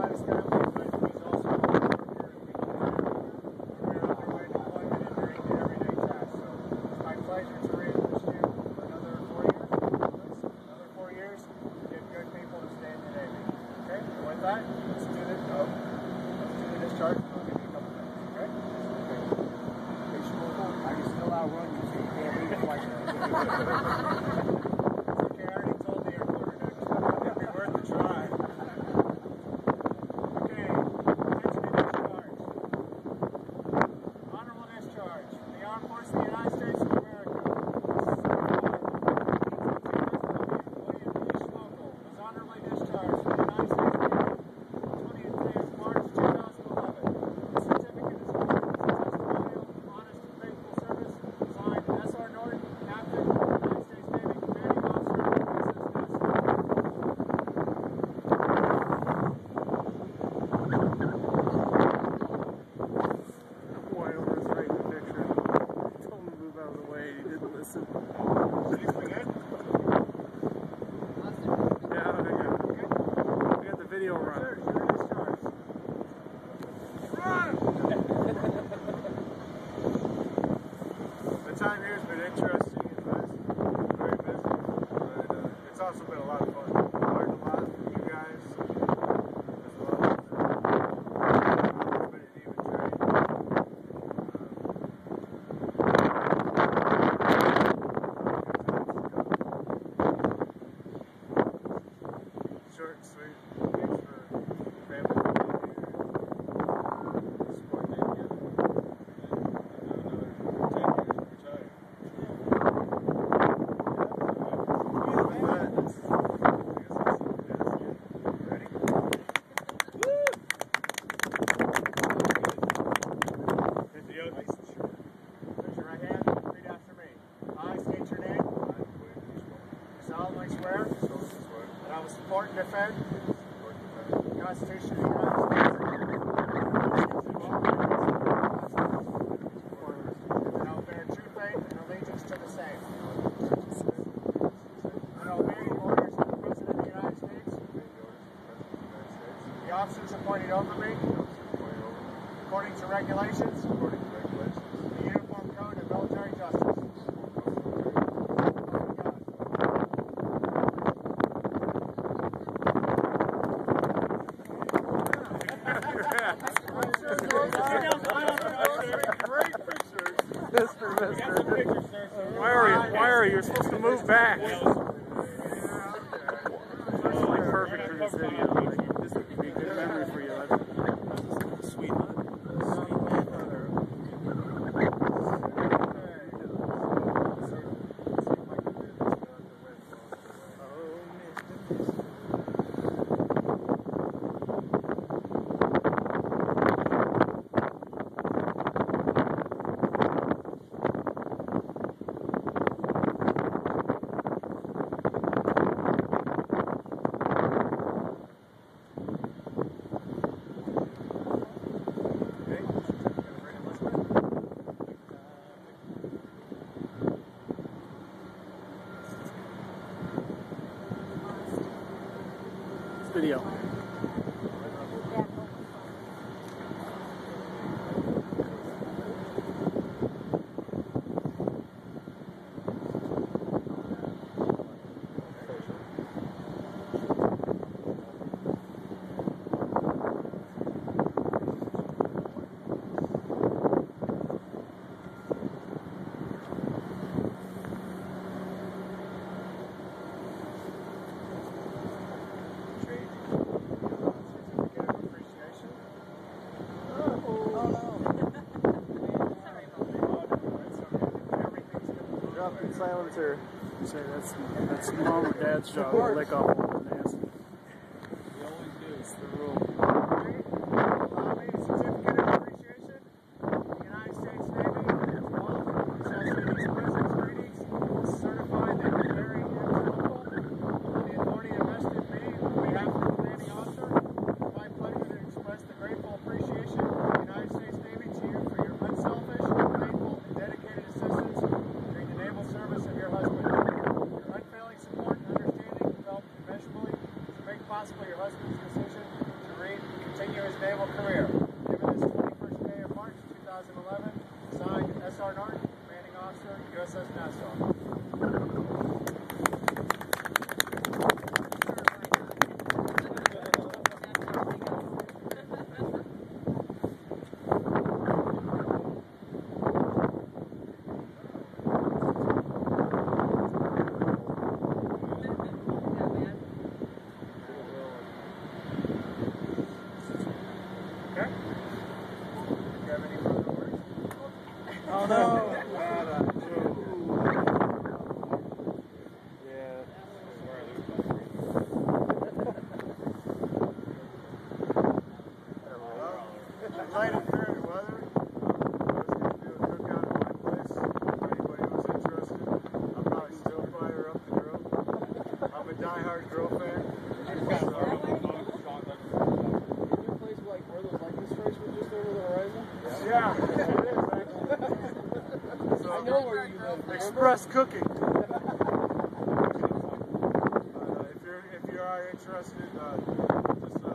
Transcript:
his family, but he's also a worker, and we're underway deployment and doing the everyday tasks. So it's my pleasure to re-enlist you for another 4 years. Another 4 years to get good people to stay in the Navy. Okay? So with that, let's do the discharge, and I'll give you a couple minutes. Okay? Hey, Schmoekel, I can still outrun you, so you can't leave twice. Okay, I already told the air quarterdeck. It'd be worth a try. Okay, attention to discharge. Honorable discharge. The Armed Forces of the United States of America. Schmoekel was honorably discharged from the United States Navy on the 20th day of March 2011. The certificate is for testimonial, honest and faithful service. Signed, S.R. Norton, Captain, United States Navy, Commanding Officer, Boy over his right in the picture. I told him to move out of the way. He didn't listen. Yeah, I got the video running. The time here has been interesting and very busy, but it's also been a lot of fun. I've learned a lot from you guys, as well as it's been an even journey. Short and sweet. Thanks for family for being here. Supporting it together. Swear that I will support and defend the Constitution of the United States and I will bear true faith and allegiance to the same. And I will obey the orders of the President of the United States, the officers appointed over me, according to regulations, the Uniform Code of Military Justice. Why are you supposed to move back? That's like perfect for this video. Like, this would be a good memory for you. That's a sweet hut. Video. Drop the silencer. Say that's mom or dad's job to lick off all the nasty. We always do. It's the rule. Allow me a certificate of appreciation from the United States Navy. Associated President's greetings. Certified that you're very helpful. The authority invested in me on behalf of the commanding officer. It's my pleasure to express the grateful appreciation of the United States Navy to you for your unselfish, faithful, and dedicated assistance during the naval service of your husband. Your unfailing support and understanding have helped naval career. Given this 21st day of March 2011, signed S.R. Norton, Commanding Officer, USS Nassau. Okay. Do you have any further words? Oh no! Yeah. In light of current weather, I was going to do a cookout at my place. If anybody was interested, I'll probably still fire up the grill. I'm a diehard grill fan. Is your place like where those likeness strikes were just over the horizon? Yeah, it is actually. So, I know where you live. express cooking. If you are interested, just